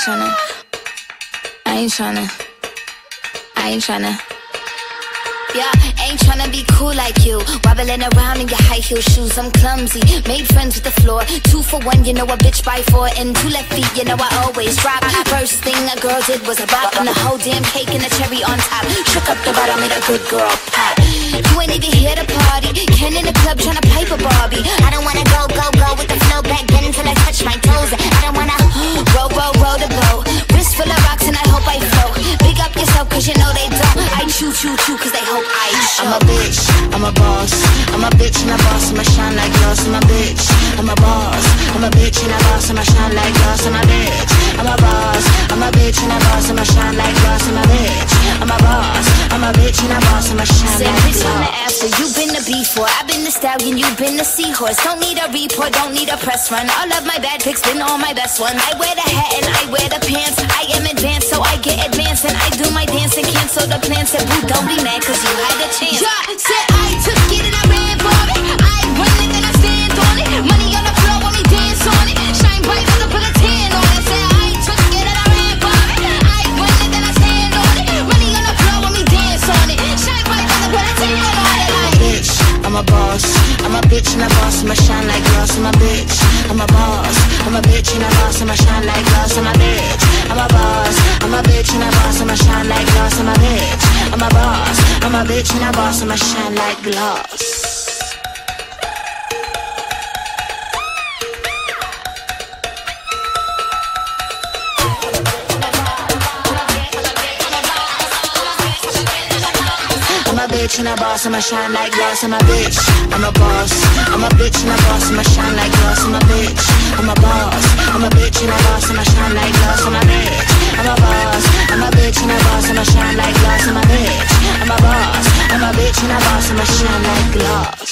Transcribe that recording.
Yeah, ain't tryna be cool like you. Wobbling around in your high heel shoes, I'm clumsy. Made friends with the floor. 2 for 1, you know a bitch by 4. And 2 left feet, you know I always drop. First thing a girl did was a bop. And the whole damn cake and the cherry on top. Shook up the bottom, made a good girl pop. You ain't even here to party. Ken in the club tryna pipe a Barbie. I don't wanna go with the flow back then until I touch my toes. I don't wanna roll the boat. Wrist full of rocks and I hope I float. Big up yourself cause you know they don't. I chew cause they hope I show. I'm a bitch, I'm a boss. I'm a bitch and a boss, I'ma shine like glass. I'm a bitch, I'm a boss. I'm a bitch and a boss, I'ma shine like glass. I'm a bitch, I'm a boss. I'm a bitch and a boss, I'ma shine like glass. I'm a bitch, I'm a boss. I'm a bitch and a boss, I'ma shine like glass. Bitch on the after, you been the before. I've been the stallion, you been the seahorse. Don't need a report, don't need a press run. All of my bad pics been all my best ones. I wear the hat and I wear the pants. I am advanced, so I get advanced. And I do my dance and cancel the plans. Said boo, don't be mad cause you had a chance. Yeah, said I took it and I ran for it. I ain't running and I stand on it. Money on the floor when we dance on it. Shine bright as I put a 10 on it. Said I took it and I ran for it. I ain't running and I stand on it. Money on the floor when we dance on it. Shine bright as I put a 10 on it. I'm a bitch, I'm a boss. I'm a bitch and a boss, I'ma shine like glass. I'm a bitch, I'm a boss. I'm a bitch and a boss, I'ma shine like glass. I'm a bitch, I'm a boss. I'm a bitch and a boss, I'ma shine like glass. I'm a bitch, I'm a boss. I'm a bitch and a boss, I'ma shine like glass. I'm a bitch and a boss, I'ma shine like glass. I'm a bitch, I'm a boss. I'm a bitch and a boss, I'ma shine like glass. I'm a bitch, I'm a boss. I'm a bitch and a boss, I'ma shine like glass. I'm a bitch, I'm a boss. I'm a bitch and a boss, I'ma shine like glass. I'm a bitch, I'm a boss. I'm a bitch and a boss, I'ma shine like glass.